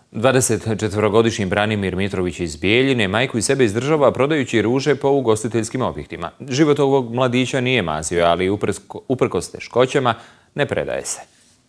24-godišnji Branimir Mitrović iz Bijeljine majku i sebe izdržava prodajući ruže po ugostiteljskim objektima. Život ovog mladića nije mazio, ali uprkos teškoćama ne predaje se.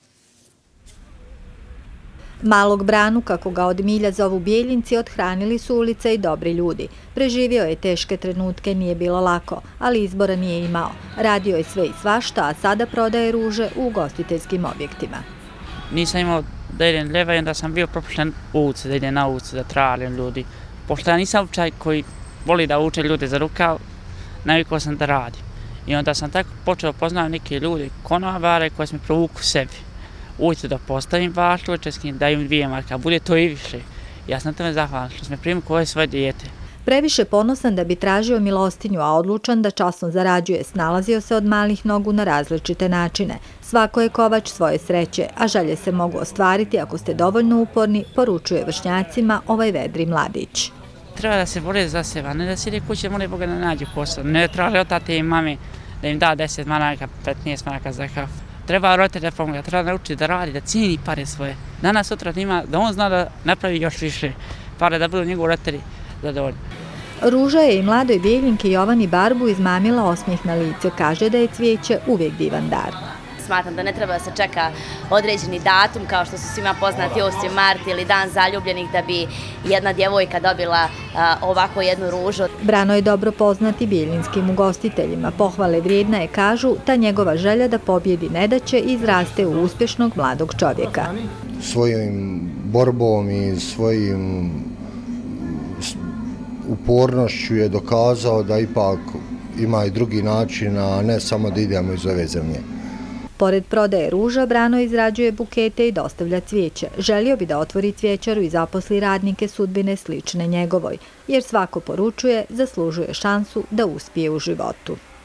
Malog Branu, kako ga od milja zovu Bijeljinci, othranili su ulice i dobri ljudi. Preživio je teške trenutke, nije bilo lako, ali izbora nije imao. Radio je sve i svašta, a sada prodaje ruže u ugostiteljskim objektima. Nisam imao da idem ljeva i onda sam bio propušten ulice, da idem na ulicu, da tralim ljudi. Pošto ja nisam učaj koji voli da uče ljude za rukav, navikao sam da radim. I onda sam tako počeo poznati neke ljude, konobare koje sam provuku sebi. Ujutro da postavim vašlu večerskim, da im 2 marka, bude to i više. Ja sam tome zahvalan što me primi koje svoje dijete. Previše ponosan da bi tražio milostinju, a odlučan da časno zarađuje, snalazio se od malih nogu na različite načine. Svako je kovač svoje sreće, a želje se mogu ostvariti ako ste dovoljno uporni, poručuje vršnjacima ovaj vedri mladić. Treba da se bore za sebe, a ne da se ide kuće, moli Boga da nađu posao. Ne traže od tate i mami da im da 10 maraka, 15 maraka za kafu. Treba roditelj da pomoga, treba naučiti da radi, da cijeni pare svoje. Danas sutra ima, da on zna da napravi još više pare, da budu njegovi roditelji zadovoljni. Ruža je i mladoj Bijeljinki Jovani Barbu izmamila osmijeh na lice. Kaže da je cvijeće uvijek divan dar. Smatram da ne treba da se čeka određeni datum kao što su svima poznati 8. mart ili dan zaljubljenih da bi jedna djevojka dobila ovako jednu ružu. Brano je dobro poznati bijeljinskim ugostiteljima. Pohvale vrijedna je, kažu, ta njegova želja da pobjedi nedaće izraste u uspješnog mladog čovjeka. Svojim borbom i svojim upornošću je dokazao da ipak ima i drugi način, a ne samo da idemo iz ove zemlje. Pored prodaje ruža, Brano izrađuje bukete i dostavlja cvijeće. Želio bi da otvori cvijećaru i zaposli radnike sudbine slične njegovoj, jer svako poručuje, zaslužuje šansu da uspije u životu.